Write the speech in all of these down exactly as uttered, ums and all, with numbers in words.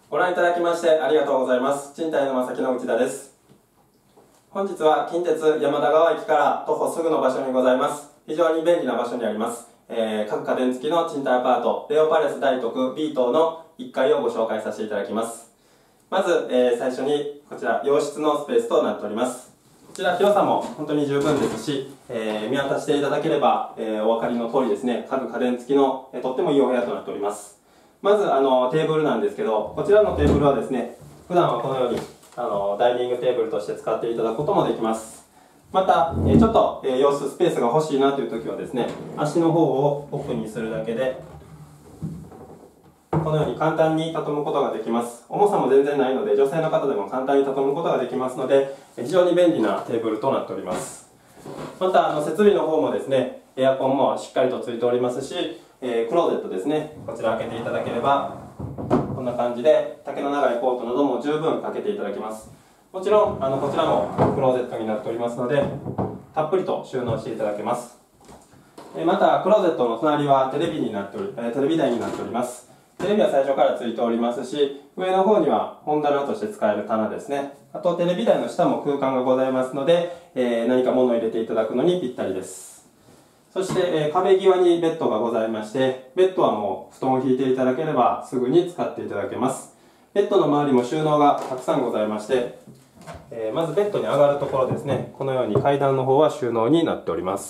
ご覧いただきましてありがとうございます。賃貸の正木の内田です。本日は近鉄山田川駅から徒歩すぐの場所にございます。非常に便利な場所にあります。えー、各家電付きの賃貸アパート、レオパレス大徳 B 棟のいっかいをご紹介させていただきます。まず、えー、最初にこちら洋室のスペースとなっております。こちら広さも本当に十分ですし、えー、見渡していただければ、えー、お分かりの通りですね、各家電付きの、えー、とってもいいお部屋となっております。まずあのテーブルなんですけど、こちらのテーブルはですね、普段はこのようにあのダイニングテーブルとして使っていただくこともできます。また、えー、ちょっと、えー、様子スペースが欲しいなという時はですね、足の方をオフにするだけでこのように簡単に畳むことができます。重さも全然ないので女性の方でも簡単に畳むことができますので、非常に便利なテーブルとなっております。またあの設備の方もですね、エアコンもしっかりとついておりますし、えー、クローゼットですね、こちら開けていただければこんな感じで丈の長いコートなども十分かけていただけます。もちろんあのこちらもクローゼットになっておりますので、たっぷりと収納していただけます。えー、またクローゼットの隣はテレビになっており、えー、テレビ台になっております。テレビは最初からついておりますし、上の方には本棚として使える棚ですね。あとテレビ台の下も空間がございますので、えー、何か物を入れていただくのにぴったりです。そして、えー、壁際にベッドがございまして、ベッドはもう布団を引いていただければすぐに使っていただけます。ベッドの周りも収納がたくさんございまして、えー、まずベッドに上がるところですね、このように階段の方は収納になっております。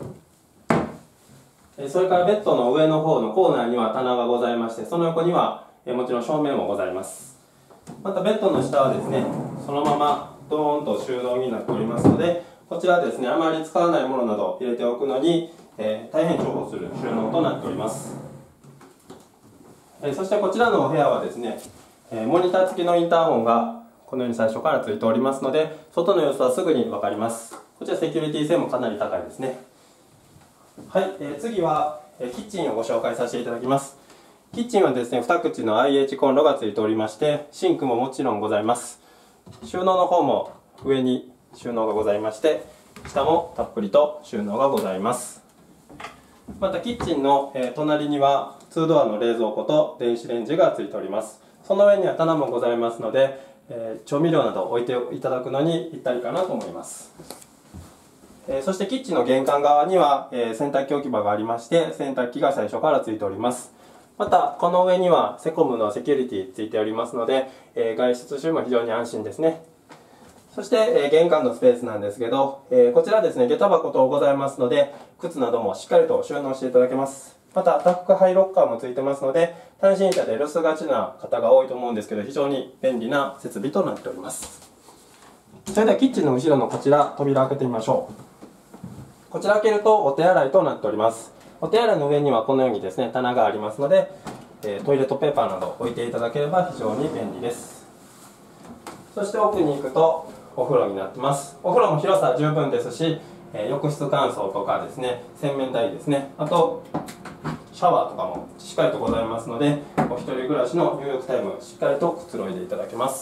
それからベッドの上の方のコーナーには棚がございまして、その横にはもちろん照明もございます。またベッドの下はですね、そのままドーンと収納になっておりますので、こちらですね、あまり使わないものなど入れておくのに、えー、大変重宝する収納となっております。えー、そしてこちらのお部屋はですね、えー、モニター付きのインターホンがこのように最初からついておりますので、外の様子はすぐに分かります。こちらセキュリティ性もかなり高いですね。はい、えー、次は、えー、キッチンをご紹介させていただきます。キッチンはですね、に口の アイエイチ コンロがついておりまして、シンクももちろんございます。収納の方も上に収納がございまして、下もたっぷりと収納がございます。またキッチンの、えー、隣にはにドアの冷蔵庫と電子レンジがついております。その上には棚もございますので、えー、調味料など置いていただくのにぴったりかなと思います。えー、そしてキッチンの玄関側には、えー、洗濯機置き場がありまして、洗濯機が最初からついております。またこの上にはセコムのセキュリティついておりますので、えー、外出中も非常に安心ですね。そして、えー、玄関のスペースなんですけど、えー、こちらですね、下駄箱等ございますので、靴などもしっかりと収納していただけます。また宅配ロッカーもついてますので、単身者で留守がちな方が多いと思うんですけど、非常に便利な設備となっております。それではキッチンの後ろのこちら、扉開けてみましょう。こちら開けるとお手洗いとなっております。お手洗いの上にはこのようにですね、棚がありますので、えー、トイレットペーパーなど置いていただければ非常に便利です。そして奥に行くとお風呂になってます。お風呂も広さ十分ですし、えー、浴室乾燥とかですね、洗面台ですね、あとシャワーとかもしっかりとございますので、お一人暮らしの入浴タイムしっかりとくつろいでいただけます。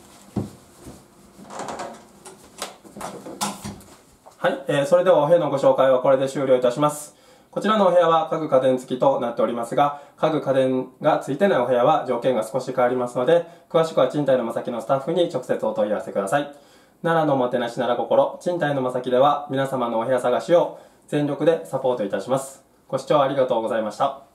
はい、えー、それではお部屋のご紹介はこれで終了いたします。こちらのお部屋は家具家電付きとなっておりますが、家具家電が付いてないお部屋は条件が少し変わりますので、詳しくは賃貸のまさきのスタッフに直接お問い合わせください。奈良のおもてなし奈良心、賃貸のまさきでは皆様のお部屋探しを全力でサポートいたします。ご視聴ありがとうございました。